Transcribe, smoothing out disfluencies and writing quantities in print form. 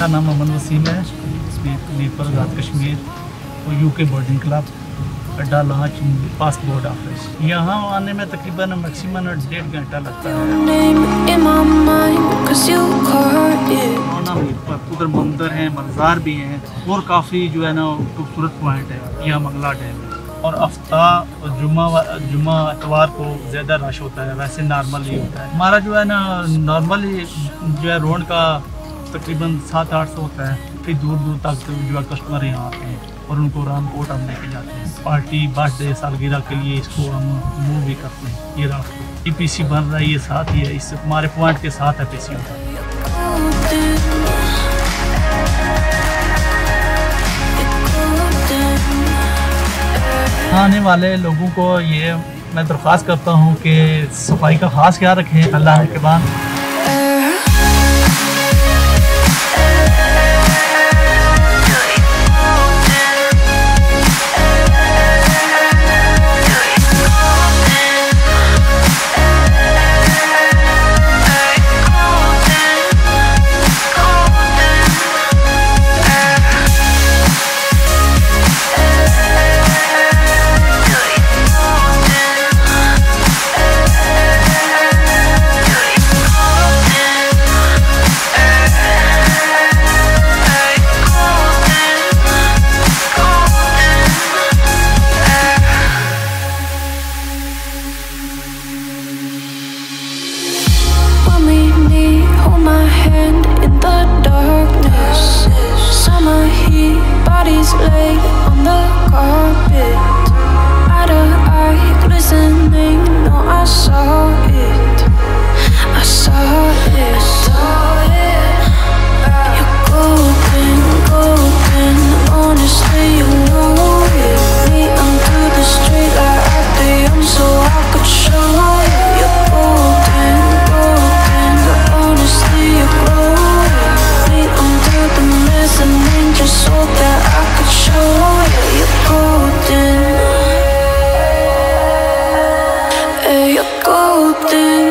नाम अमन वसीम है, मीरपुर आज़ाद कश्मीर और यूके बोर्डिंग क्लब, अड्डा लॉन्च, पासपोर्ट ऑफिस। यहाँ आने में तकरीबन मैक्सिमम 1.5 घंटा लगता है। उधर मंदिर हैं, मज़ार भी हैं और काफ़ी जो है ना खूबसूरत पॉइंट है। यहाँ मंगला डैम है और हफ्ता जुम्मा इतवार को ज़्यादा रश होता है, वैसे नॉर्मल ही होता है। हमारा जो है ना नॉर्मली जो है रोड का तकरीबन 700-800 होता है। फिर दूर दूर तक जो है कस्टमर यहाँ आते हैं और उनको रामकोट हम लेके जाते हैं। पार्टी बर्थडे सालगिरह के लिए इसको हम मूव भी करते हैं। ये रास्ते टीपीसी बन रहा है, ये साथ ही है, इससे हमारे पॉइंट के साथ है पीसी होता है। आने वाले लोगों को ये मैं दरख्वास्त करता हूँ कि सफाई का ख़ास ख्याल रखें। अल्लाह के बाद bodies lay on the carpet, eye to eye, glistening. No, I saw it, I saw it. You're golden, golden. Honestly, you know it. Me under the street light at the end, so I could show you. You're golden, golden. But honestly, you're glowing. Me under the mezzanine, just so that I could show you. You're golden. Hey, you're golden.